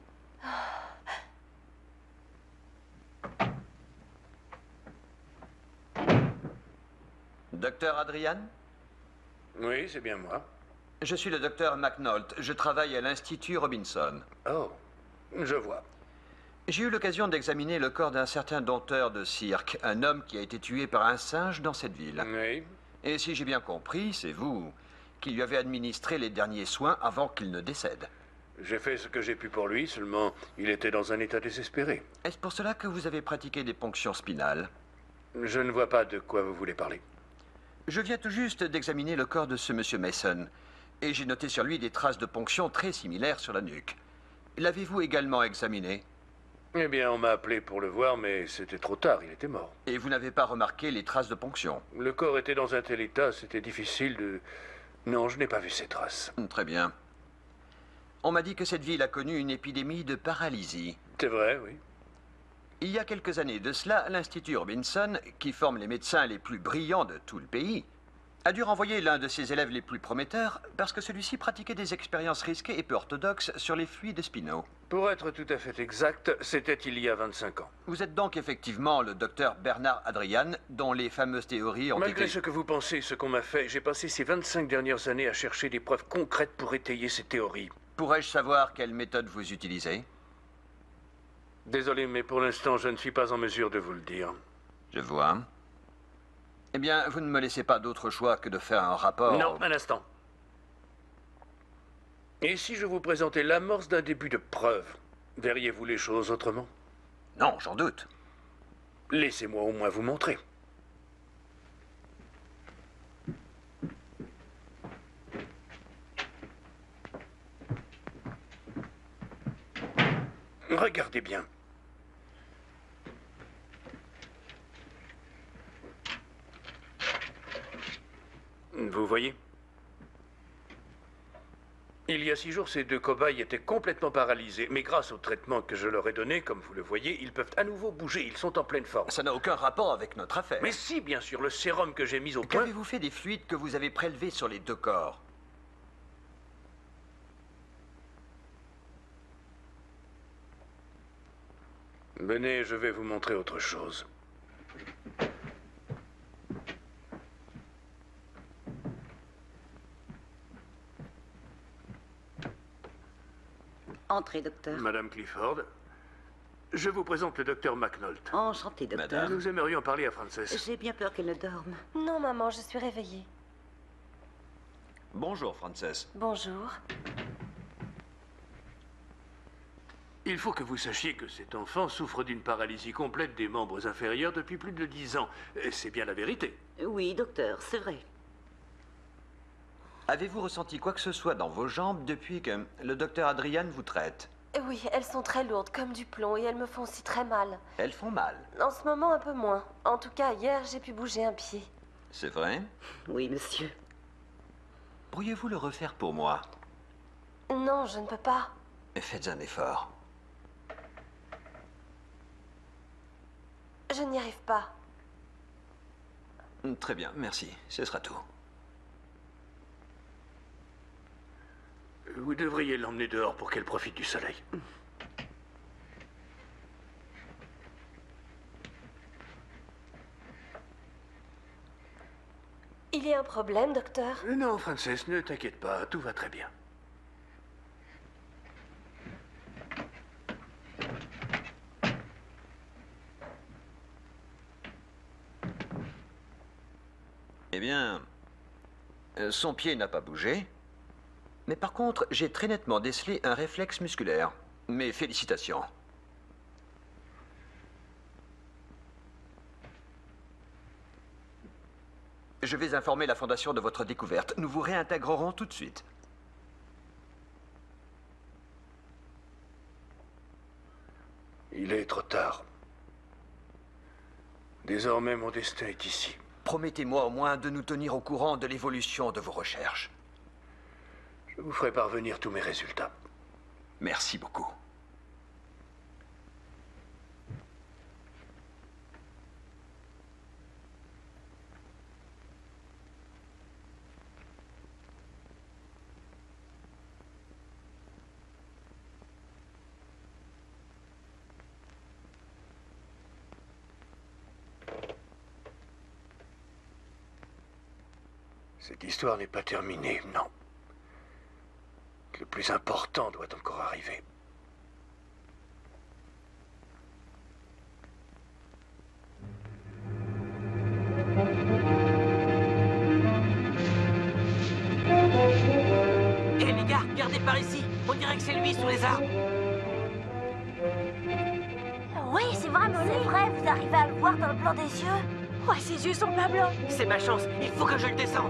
Docteur Adrian? Oui, c'est bien moi. Je suis le docteur McNaught. Je travaille à l'Institut Robinson. Oh, je vois. J'ai eu l'occasion d'examiner le corps d'un certain dompteur de cirque, un homme qui a été tué par un singe dans cette ville. Oui. Et si j'ai bien compris, c'est vous qui lui avez administré les derniers soins avant qu'il ne décède. J'ai fait ce que j'ai pu pour lui, seulement il était dans un état désespéré. Est-ce pour cela que vous avez pratiqué des ponctions spinales? Je ne vois pas de quoi vous voulez parler. Je viens tout juste d'examiner le corps de ce monsieur Mason, et j'ai noté sur lui des traces de ponction très similaires sur la nuque. L'avez-vous également examiné? Eh bien, on m'a appelé pour le voir, mais c'était trop tard, il était mort. Et vous n'avez pas remarqué les traces de ponction? Le corps était dans un tel état, c'était difficile de... Non, je n'ai pas vu ces traces. Très bien. On m'a dit que cette ville a connu une épidémie de paralysie. C'est vrai, oui. Il y a quelques années de cela, l'Institut Robinson, qui forme les médecins les plus brillants de tout le pays, a dû renvoyer l'un de ses élèves les plus prometteurs parce que celui-ci pratiquait des expériences risquées et peu orthodoxes sur les fluides spinaux. Pour être tout à fait exact, c'était il y a 25 ans. Vous êtes donc effectivement le docteur Bernard Adrian, dont les fameuses théories ont Malgré été... ce que vous pensez, ce qu'on m'a fait, j'ai passé ces 25 dernières années à chercher des preuves concrètes pour étayer ces théories. Pourrais-je savoir quelle méthode vous utilisez? Désolé, mais pour l'instant, je ne suis pas en mesure de vous le dire. Je vois. Eh bien, vous ne me laissez pas d'autre choix que de faire un rapport... Non, un instant. Et si je vous présentais l'amorce d'un début de preuve, verriez-vous les choses autrement? Non, j'en doute. Laissez-moi au moins vous montrer. Regardez bien. Vous voyez? Il y a 6 jours, ces 2 cobayes étaient complètement paralysés. Mais grâce au traitement que je leur ai donné, comme vous le voyez, ils peuvent à nouveau bouger. Ils sont en pleine forme. Ça n'a aucun rapport avec notre affaire. Mais si, bien sûr, le sérum que j'ai mis au point... Qu'avez-vous fait des fluides que vous avez prélevés sur les 2 corps? Venez, je vais vous montrer autre chose. Entrez, docteur. Madame Clifford, je vous présente le docteur McNaught. Enchanté, docteur. Madame. Nous aimerions parler à Frances. J'ai bien peur qu'elle ne dorme. Non, maman, je suis réveillée. Bonjour, Frances. Bonjour. Il faut que vous sachiez que cet enfant souffre d'une paralysie complète des membres inférieurs depuis plus de 10 ans. Et c'est bien la vérité. Oui, docteur, c'est vrai. Avez-vous ressenti quoi que ce soit dans vos jambes depuis que le docteur Adrian vous traite? Oui, elles sont très lourdes, comme du plomb, et elles me font aussi très mal. Elles font mal. En ce moment, un peu moins. En tout cas, hier, j'ai pu bouger un pied. C'est vrai? Oui, monsieur. Pourriez-vous le refaire pour moi? Non, je ne peux pas. Faites un effort. Je n'y arrive pas. Très bien, merci. Ce sera tout. Vous devriez l'emmener dehors pour qu'elle profite du soleil. Il y a un problème, docteur? Non, Frances, ne t'inquiète pas, tout va très bien. Eh bien, son pied n'a pas bougé. Mais par contre, j'ai très nettement décelé un réflexe musculaire. Mes félicitations. Je vais informer la Fondation de votre découverte. Nous vous réintégrerons tout de suite. Il est trop tard. Désormais, mon destin est ici. Promettez-moi au moins de nous tenir au courant de l'évolution de vos recherches. Je vous ferai parvenir tous mes résultats. Merci beaucoup. Cette histoire n'est pas terminée, non. Le plus important doit encore arriver. Hé les gars, regardez par ici. On dirait que c'est lui sous les arbres. Oui, c'est vrai, vous arrivez à le voir dans le blanc des yeux. Ouais, ses yeux sont pas blancs. C'est ma chance, il faut que je le descende.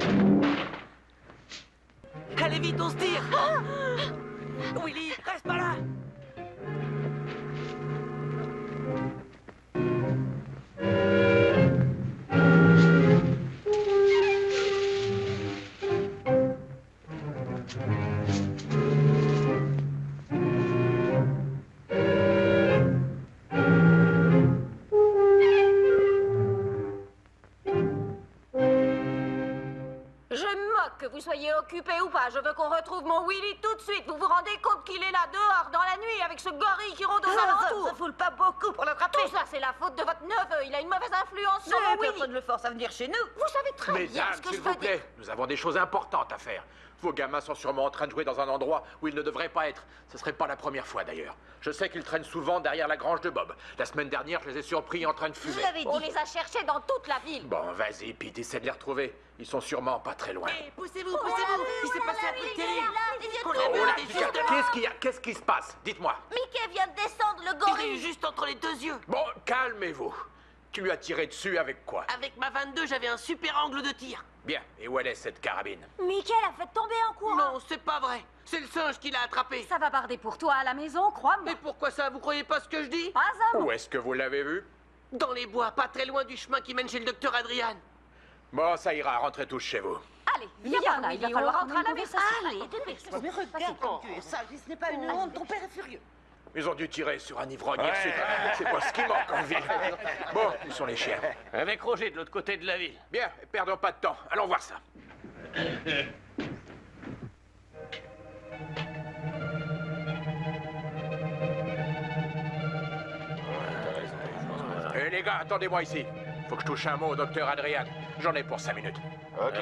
Allez vite, on se tire. Willy, reste pas là. Que vous soyez occupé ou pas, je veux qu'on retrouve mon Willy tout de suite. Vous vous rendez compte qu'il est là dehors dans la nuit avec ce gorille qui rôde aux alentours? Ça foule pas beaucoup pour l'attraper. Tout ça, c'est la faute de votre neveu. Il a une mauvaise influence sur mon Willy. Personne ne le force à venir chez nous. Vous savez très bien Mesdames, ce que je s'il veux vous plaît, nous avons des choses importantes à faire. Vos gamins sont sûrement en train de jouer dans un endroit où ils ne devraient pas être. Ce serait pas la première fois d'ailleurs. Je sais qu'ils traînent souvent derrière la grange de Bob. La semaine dernière, je les ai surpris en train de fumer. On les a cherchés dans toute la ville. Bon, vas-y, Pete, essaie de les retrouver. Ils sont sûrement pas très loin. Hé, poussez-vous, poussez-vous. Il s'est passé un truc terrible. On l'a vu, Oh là, il était juste qu'est-ce qu'il y a? Qu'est-ce qui se passe? Dites-moi. Mickey vient de descendre, le Il est gorille. juste entre les deux yeux. Bon, calmez-vous. Tu lui as tiré dessus avec quoi? Avec ma 22, j'avais un super angle de tir. Bien, et où elle est cette carabine? Mickey l'a fait tomber en courant. Non, c'est pas vrai. C'est le singe qui l'a attrapé. Ça va barder pour toi à la maison, crois-moi. Mais pourquoi ça? Vous croyez pas ce que je dis? Pas un mot. Où est-ce que vous l'avez vu? Dans les bois, pas très loin du chemin qui mène chez le docteur Adrian. Bon, ça ira, rentrez tous chez vous. Allez, viens par là, il va falloir rentrer à la maison. Allez, dépêche-toi. Mais regarde comme tu es sage, ce n'est pas une honte. Ton père est furieux. Ils ont dû tirer sur un ivrogne hier soir. C'est pas ce qui manque en ville. Bon, où sont les chiens? Avec Roger de l'autre côté de la ville. Bien, perdons pas de temps. Allons voir ça. Hé les gars, attendez-moi ici. Faut que je touche un mot au docteur Adrian. J'en ai pour 5 minutes. Ok.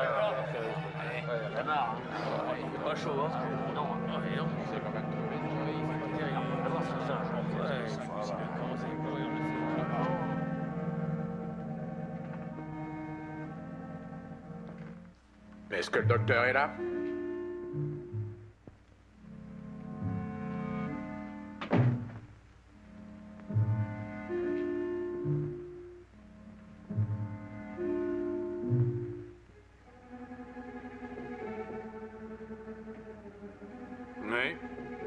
Il fait pas chaud, hein? Non, non. C'est quand même trouvé. Il fait pas terrible. On va voir ce singe. Est-ce que le docteur est là? Oui.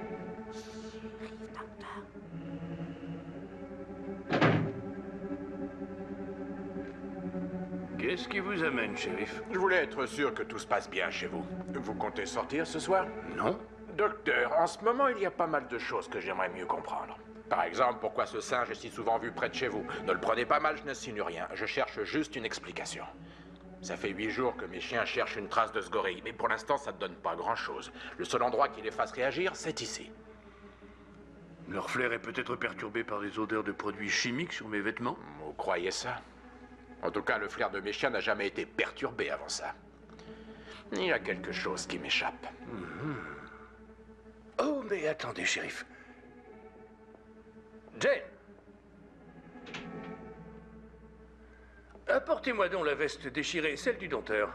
Qu'est-ce qui vous amène, shérif? Je voulais être sûr que tout se passe bien chez vous. Vous comptez sortir ce soir? Non. Docteur, en ce moment, il y a pas mal de choses que j'aimerais mieux comprendre. Par exemple, pourquoi ce singe est si souvent vu près de chez vous? Ne le prenez pas mal, je ne signe rien. Je cherche juste une explication. Ça fait 8 jours que mes chiens cherchent une trace de ce gorille, mais pour l'instant, ça ne donne pas grand-chose. Le seul endroit qui les fasse réagir, c'est ici. Leur flair est peut-être perturbé par des odeurs de produits chimiques sur mes vêtements? Vous croyez ça? En tout cas, le flair de mes chiens n'a jamais été perturbé avant ça. Il y a quelque chose qui m'échappe. Oh, mais attendez, shérif. Jane! Apportez-moi donc la veste déchirée, celle du dompteur.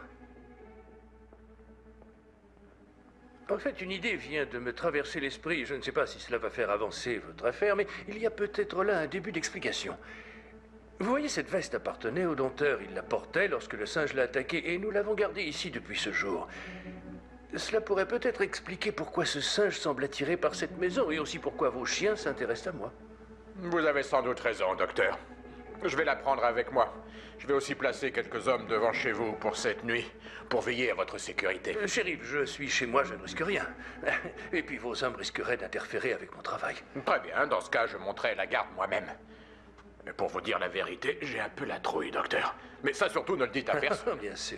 En fait, une idée vient de me traverser l'esprit. Je ne sais pas si cela va faire avancer votre affaire, mais il y a peut-être là un début d'explication. Vous voyez, cette veste appartenait au dompteur. Il la portait lorsque le singe l'a attaqué, et nous l'avons gardée ici depuis ce jour. Cela pourrait peut-être expliquer pourquoi ce singe semble attiré par cette maison, et aussi pourquoi vos chiens s'intéressent à moi. Vous avez sans doute raison, docteur. Je vais la prendre avec moi. Je vais aussi placer quelques hommes devant chez vous pour cette nuit, pour veiller à votre sécurité. Shérif, je suis chez moi, je ne risque rien. Et puis vos hommes risqueraient d'interférer avec mon travail. Très bien, dans ce cas, je monterai la garde moi-même. Mais pour vous dire la vérité, j'ai un peu la trouille, docteur. Mais ça, surtout, ne le dites à personne. Bien sûr.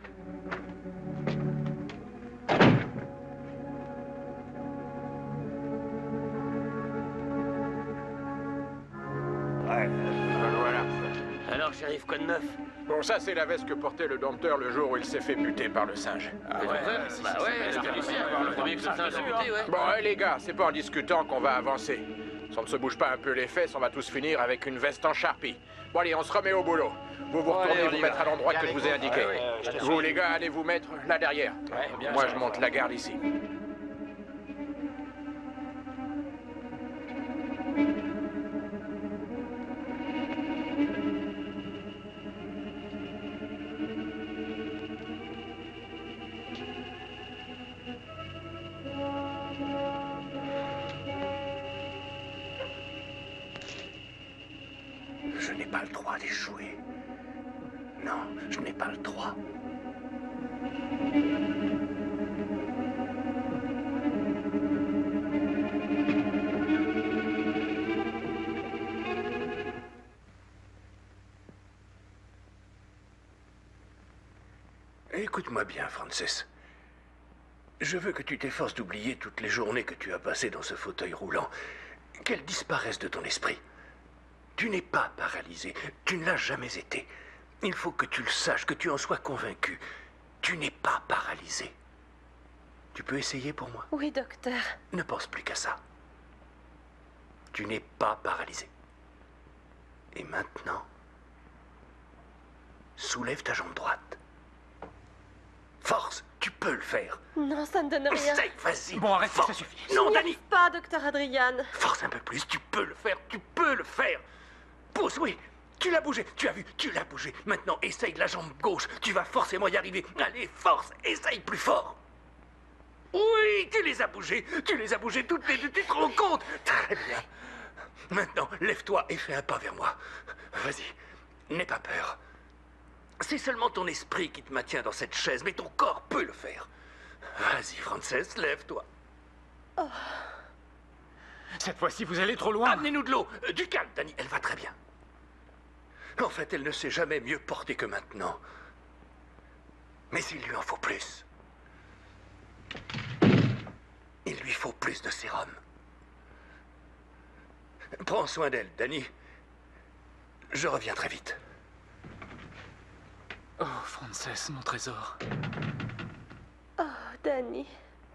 Voilà. Alors, shérif, quoi de neuf? Bon, ça, c'est la veste que portait le dompteur le jour où il s'est fait buter par le singe. Bon, les gars, c'est pas en discutant qu'on va avancer. Si on ne se bouge pas un peu les fesses, on va tous finir avec une veste en charpie. Bon, allez, on se remet au boulot. Vous retournez vous mettre à l'endroit que je vous ai indiqué. Vous, les gars, allez vous mettre là derrière. Moi, je monte la garde ici. Je n'ai pas le droit d'échouer. Non, je n'ai pas le droit. Écoute-moi bien, Frances. Je veux que tu t'efforces d'oublier toutes les journées que tu as passées dans ce fauteuil roulant. Qu'elles disparaissent de ton esprit. Tu n'es pas paralysé. Tu ne l'as jamais été. Il faut que tu le saches, que tu en sois convaincu. Tu n'es pas paralysé. Tu peux essayer pour moi? Oui, docteur. Ne pense plus qu'à ça. Tu n'es pas paralysé. Et maintenant, soulève ta jambe droite. Force, tu peux le faire. Non, ça ne donne rien. Essaye, vas-y. Bon, arrête, Force. ça suffit. Non, Je n'y Danny. arrive pas, docteur Adrian. Force un peu plus, tu peux le faire, tu peux le faire. Pousse, oui. Tu l'as bougé, tu as vu, tu l'as bougé. Maintenant, essaye la jambe gauche. Tu vas forcément y arriver. Allez, force, essaye plus fort. Oui, tu les as bougées toutes les deux, tu te rends compte? Très bien. Maintenant, lève-toi et fais un pas vers moi. Vas-y, n'aie pas peur. C'est seulement ton esprit qui te maintient dans cette chaise, mais ton corps peut le faire. Vas-y, Frances, lève-toi. Oh. Cette fois-ci, vous allez trop loin. Amenez-nous de l'eau. Du calme, Danny, elle va très bien. En fait, elle ne s'est jamais mieux portée que maintenant. Mais il lui en faut plus. Il lui faut plus de sérum. Prends soin d'elle, Danny. Je reviens très vite. Oh, Frances, mon trésor. Oh, Danny.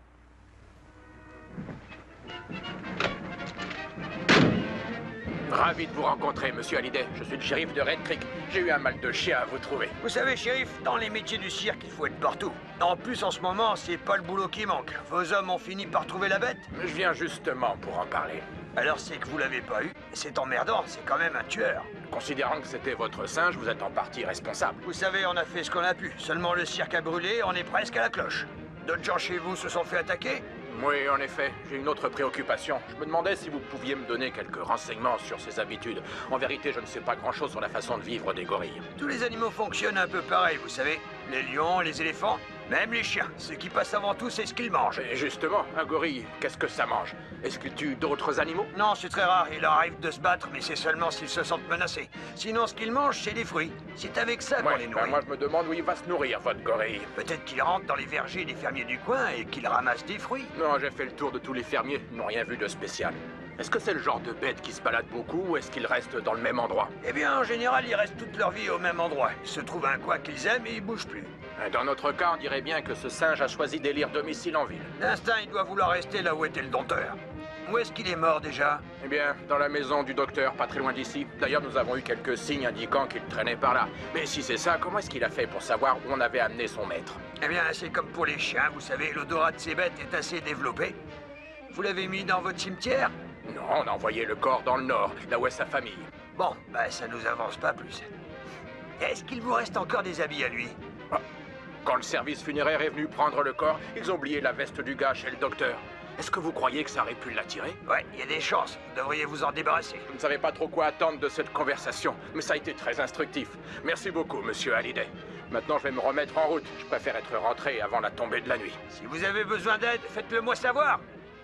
Ravi de vous rencontrer, monsieur Hallyday. Je suis le shérif de Red Creek. J'ai eu un mal de chien à vous trouver. Vous savez, shérif, dans les métiers du cirque, il faut être partout. En plus, en ce moment, c'est pas le boulot qui manque. Vos hommes ont fini par trouver la bête. Je viens justement pour en parler. Alors c'est que vous l'avez pas eu. C'est emmerdant, c'est quand même un tueur. Considérant que c'était votre singe, vous êtes en partie responsable. Vous savez, on a fait ce qu'on a pu. Seulement le cirque a brûlé, on est presque à la cloche. D'autres gens chez vous se sont fait attaquer? Oui, en effet, j'ai une autre préoccupation. Je me demandais si vous pouviez me donner quelques renseignements sur ses habitudes. En vérité, je ne sais pas grand-chose sur la façon de vivre des gorilles. Tous les animaux fonctionnent un peu pareil, vous savez. Les lions, les éléphants. Même les chiens, ce qui passe avant tout, c'est ce qu'ils mangent. Et justement, un gorille, qu'est-ce que ça mange? Est-ce qu'il tue d'autres animaux? Non, c'est très rare. Il leur arrive de se battre, mais c'est seulement s'ils se sentent menacés. Sinon, ce qu'ils mangent, c'est des fruits. C'est avec ça qu'on les nourrit. Moi, je me demande où il va se nourrir, votre gorille. Peut-être qu'il rentre dans les vergers des fermiers du coin et qu'il ramasse des fruits. Non, j'ai fait le tour de tous les fermiers. Ils n'ont rien vu de spécial. Est-ce que c'est le genre de bête qui se balade beaucoup ou est-ce qu'ils restent dans le même endroit? Eh bien, en général, ils restent toute leur vie au même endroit. Ils se trouvent un coin qu'ils aiment et ils bougent plus. Dans notre cas, on dirait bien que ce singe a choisi d'élire domicile en ville. D'instinct, il doit vouloir rester là où était le dompteur. Où est-ce qu'il est mort déjà? Eh bien, dans la maison du docteur, pas très loin d'ici. D'ailleurs, nous avons eu quelques signes indiquant qu'il traînait par là. Mais si c'est ça, comment est-ce qu'il a fait pour savoir où on avait amené son maître? Eh bien, c'est comme pour les chiens, vous savez, l'odorat de ces bêtes est assez développé. Vous l'avez mis dans votre cimetière? Non, on a envoyé le corps dans le nord, là où est sa famille. Bon, bah ça nous avance pas plus. Est-ce qu'il vous reste encore des habits à lui? Quand le service funéraire est venu prendre le corps, ils ont oublié la veste du gars chez le docteur. Est-ce que vous croyez que ça aurait pu l'attirer? Ouais, il y a des chances. Vous devriez vous en débarrasser. Je ne savais pas trop quoi attendre de cette conversation, mais ça a été très instructif. Merci beaucoup, monsieur Hallyday. Maintenant, je vais me remettre en route. Je préfère être rentré avant la tombée de la nuit. Si vous avez besoin d'aide, faites-le moi savoir.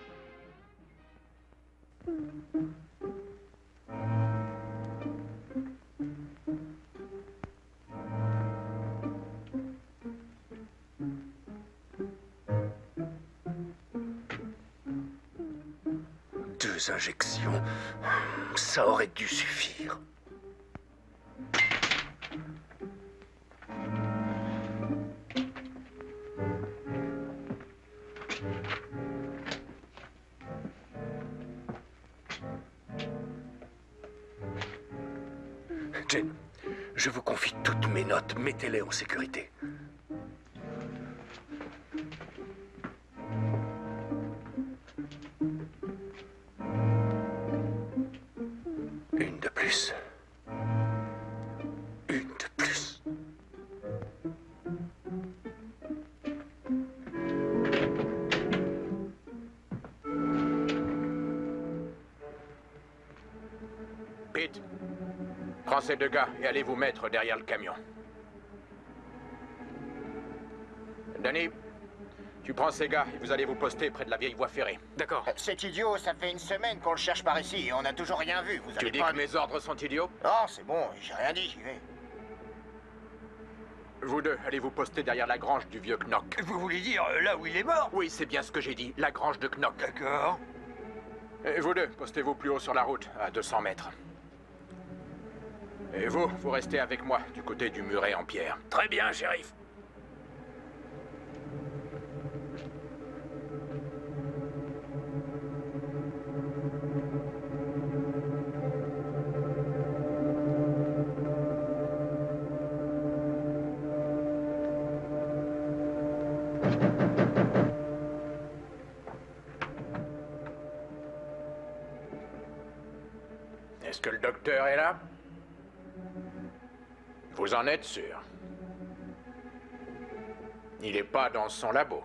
Deux injections, ça aurait dû suffire. Jane, je vous confie toutes mes notes. Mettez-les en sécurité. Une de plus. Une de plus. Pete, prends ces deux gars et allez vous mettre derrière le camion. Danny, tu prends ces gars et vous allez vous poster près de la vieille voie ferrée. D'accord. C'est idiot, ça fait une semaine qu'on le cherche par ici et on n'a toujours rien vu. Vous Tu allez dis pas... que mes ordres sont idiots? Non, c'est bon, j'ai rien dit, j'y vais. Vous deux, allez vous poster derrière la grange du vieux Knock. Vous voulez dire là où il est mort? Oui, c'est bien ce que j'ai dit, la grange de Knock. D'accord. Et vous deux, postez-vous plus haut sur la route, à 200 mètres. Et vous, vous restez avec moi, du côté du muret en pierre. Très bien, shérif. Est-ce que le docteur est là? Vous en êtes sûr? Il n'est pas dans son labo.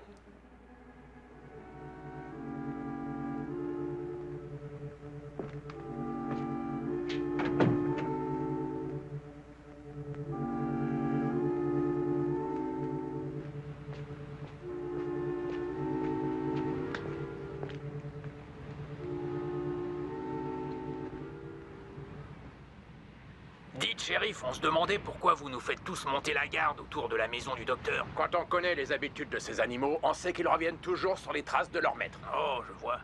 Dites, shérif, on se demandait pourquoi vous nous faites tous monter la garde autour de la maison du docteur. Quand on connaît les habitudes de ces animaux, on sait qu'ils reviennent toujours sur les traces de leur maître. Oh, je vois.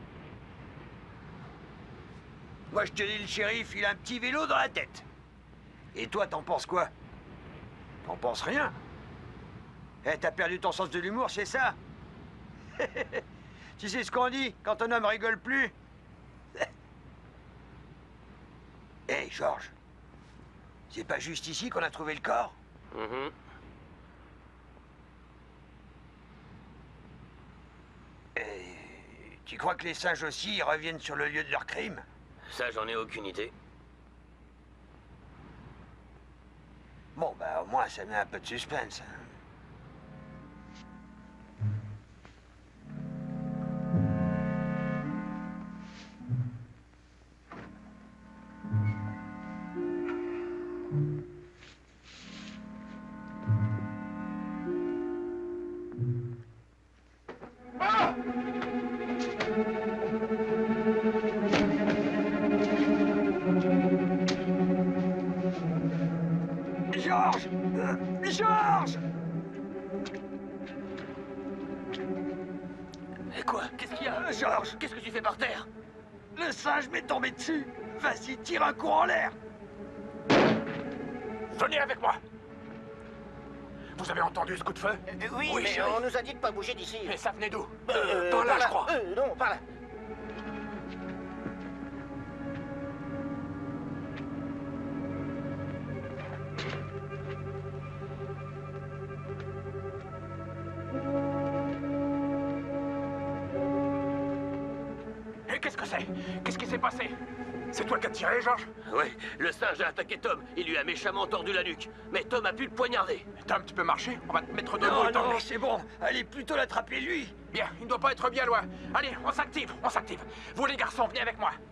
Moi, je te dis, le shérif, il a un petit vélo dans la tête. Et toi, t'en penses quoi? T'en penses rien? Eh, t'as perdu ton sens de l'humour, c'est ça? Tu sais ce qu'on dit quand un homme rigole plus? Hé, Georges. C'est pas juste ici qu'on a trouvé le corps? Et tu crois que les singes aussi ils reviennent sur le lieu de leur crime? Ça, j'en ai aucune idée. Bon, bah au moins ça met un peu de suspense. Georges! Et quoi? Qu'est-ce qu'il y a? Georges! Qu'est-ce que tu fais par terre? Le singe m'est tombé dessus! Vas-y, tire un coup en l'air! Venez avec moi. Vous avez entendu ce coup de feu? Oui, mais chérie. on nous a dit de pas bouger d'ici. Et ça venait d'où? Par là, je crois. Non, par là. Et qu'est-ce que c'est? Qu'est-ce qui s'est passé? C'est toi qui as tiré, Georges? Oui, le singe a attaqué Tom. Il lui a méchamment tordu la nuque. Mais Tom a pu le poignarder. Tom, tu peux marcher? On va te mettre debout Non, et t'emmener. non, c'est bon. Allez plutôt l'attraper, lui. Bien, il ne doit pas être bien loin. Allez, on s'active, on s'active. Vous les garçons, venez avec moi.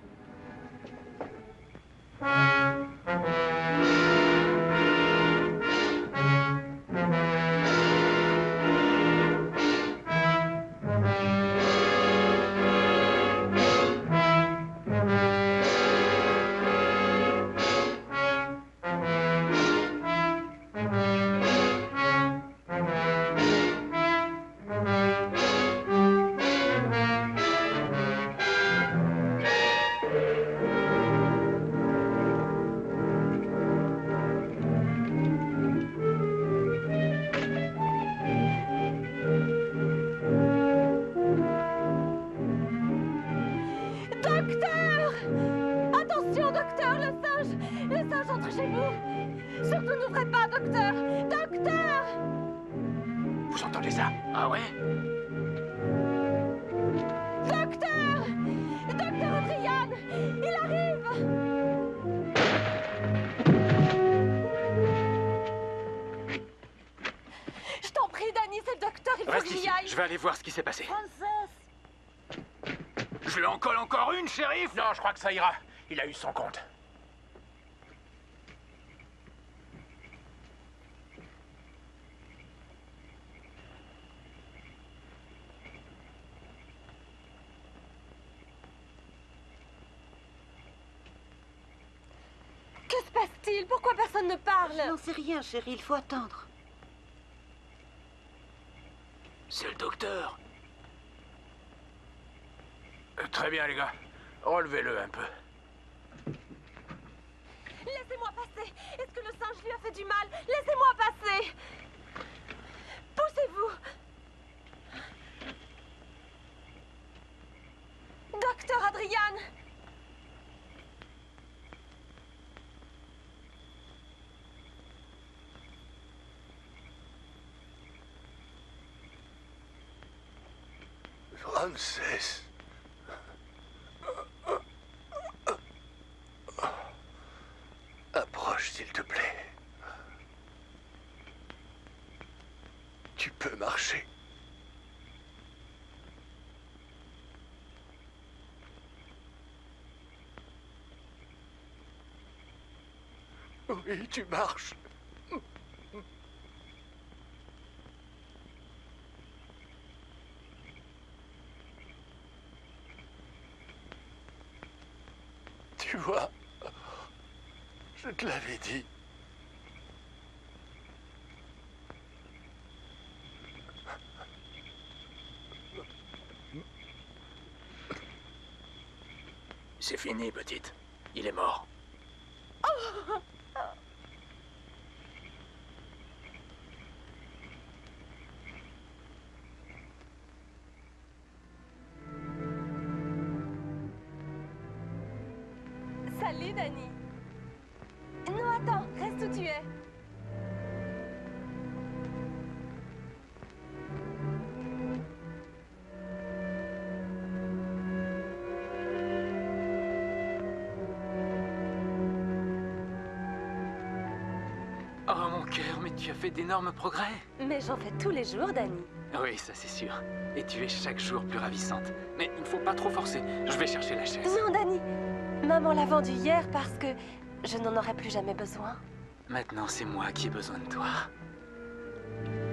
Docteur! Attention, docteur, le singe entre chez vous. Surtout n'ouvrez pas, docteur. Docteur! Vous entendez ça? Ah ouais? Docteur! Docteur Adrian! Il arrive! Je t'en prie, Danny, c'est le docteur, il faut Reste qu'il y ici, aille. je vais aller voir ce qui s'est passé. Je lui en colle encore une, shérif? Non, je crois que ça ira. Il a eu son compte. Que se passe-t-il? Pourquoi personne ne parle? Je n'en sais rien, chérie, il faut attendre. C'est le docteur. Très bien, les gars. Relevez-le un peu. Laissez-moi passer. Est-ce que le singe lui a fait du mal? Laissez-moi passer. Poussez-vous. Docteur Adrian! Frances. Approche, s'il te plaît. Tu peux marcher. Oui, tu marches. Tu vois, je te l'avais dit. C'est fini, petite. Il est mort. Salut, Danny. Non, attends, reste où tu es. Oh mon cœur, mais tu as fait d'énormes progrès. Mais j'en fais tous les jours, Danny. Oui, ça c'est sûr. Et tu es chaque jour plus ravissante. Mais il ne faut pas trop forcer. Je vais chercher la chaise. Non, Danny. Maman l'a vendu hier parce que je n'en aurai plus jamais besoin. Maintenant, c'est moi qui ai besoin de toi.